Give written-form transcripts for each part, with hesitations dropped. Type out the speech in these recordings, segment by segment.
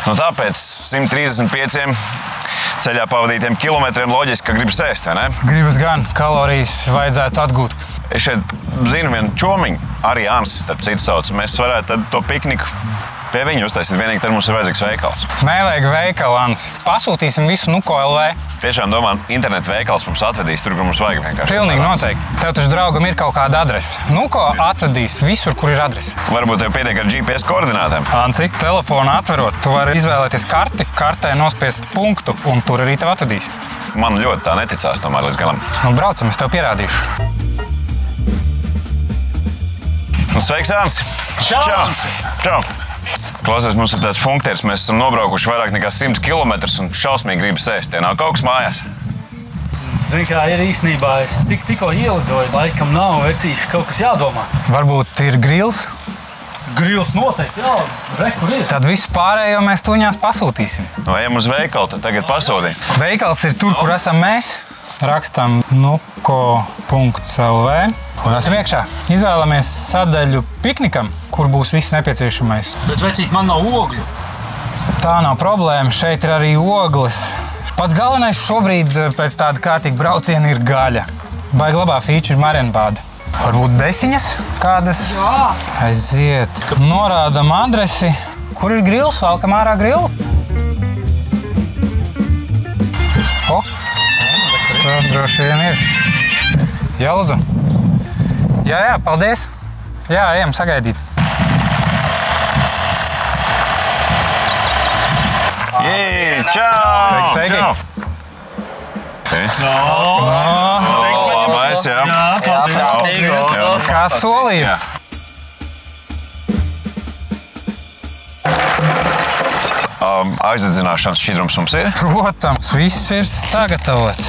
Nu, tāpēc 135 ceļā pavadītiem kilometriem loģiski, ka gribas ēst, vai ne? Gribas gan, kalorijas vajadzētu atgūt. Es šeit zinu vienu čomiņu, arī Jānis, starp citu sauc. Mēs varētu tad to pikniku pie viņa uztaisīt, vienīgi tad mums ir vajadzīgs veikals. Nevajag veikalu, Ants. Pasūtīsim visu Nuko LV. Tiešām domā, internetu veikals mums atvedīs tur, kur mums vajag vienkārši. Pilnīgi noteikti. Tev taču draugam ir kaut kāda adrese. Nuko atvedīs visur, kur ir adrese. Varbūt tev pietiek ar GPS koordinātēm. Anci, telefonu atverot, tu vari izvēlēties karti, kartē nospiest punktu, un tur arī tev atvedīs. Man ļoti tā neticās tomēr līdz galam. Nu, braucam, es tev pierādīšu. Nu, sveiks, Ants! Čau! Klausies, mums ir tāds funktieris, mēs esam nobraukuši vairāk nekā 100 km un šausmīgi gribas ēst. Tie nav kaut kas mājās. Zini, kā ir īstenībā, es tikko ielidoju, laikam nav vecīši, kaut kas jādomā. Varbūt ir grils? Grils noteikti, jā, re, kur ir. Tad visu pārējo mēs tuņās pasūtīsim. Nu, ejam uz veikalu, tad tagad pasūtī. Veikals ir tur, kur esam mēs. Rakstam nuko.lv un esam iekšā. Izvēlamies sadaļu piknikam, kur būs viss nepieciešamais. Bet, vecīt, man nav ogļu. Tā nav problēma, šeit ir arī ogles. Pats galvenais šobrīd pēc tāda kārtīga brauciena ir gaļa. Baigi labā feature ir marienbāde. Varbūt desiņas kādas? Jā. Aiziet. Norādam adresi. Kur ir grils? Valkam ārā grilu. Tas droši vien ir. Jā, lūdzu. Jā, paldies. Jā, ejam sagaidīt. Jē, čau! Sveiki! Labais, jā. Kā solīja? Aizdedzināšanas šķidrums mums ir? Protams, viss ir sagatavots.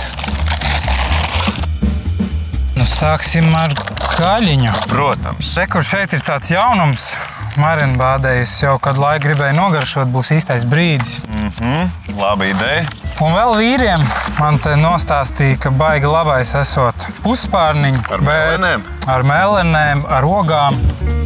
Nu, sāksim ar gaļiņu. Protams. Re, kur šeit ir tāds jaunums. Marienbādējis jau kādu laiku gribēju nogaršot, būs īstais brīdis. Laba ideja. Un vēl vīriem man te nostāstīja, ka baigi labais esot puspārniņu. Ar mēlenēm? Ar mēlenēm, ar ogām.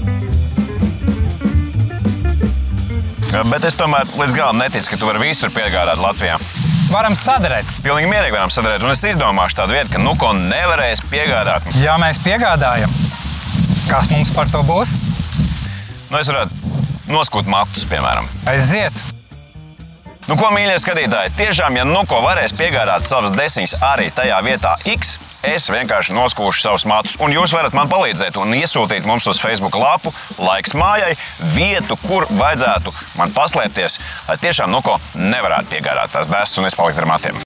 Bet es tomēr līdz galam neticu, ka tu vari visur piegādāt Latvijā. Varam sadarēt. Pilnīgi mierīgi varam sadarēt. Un es izdomāšu tādu vietu, ka Nuko nevarēs piegādāt. Ja mēs piegādājam, kas mums par to būs? Nu, es varētu noskūt matus, piemēram. Aiziet. Nu, ko, mīļie skatītāji, tiešām, ja Nuko varēs piegādāt savas desiņas arī tajā vietā X, es vienkārši noskūšu savus matus. Un jūs varat man palīdzēt un iesūtīt mums uz Facebook lapu Laiks mājai vietu, kur vajadzētu man paslēpties, lai tiešām Nuko nevarētu piegādāt tās desas un es paliktu ar matiem.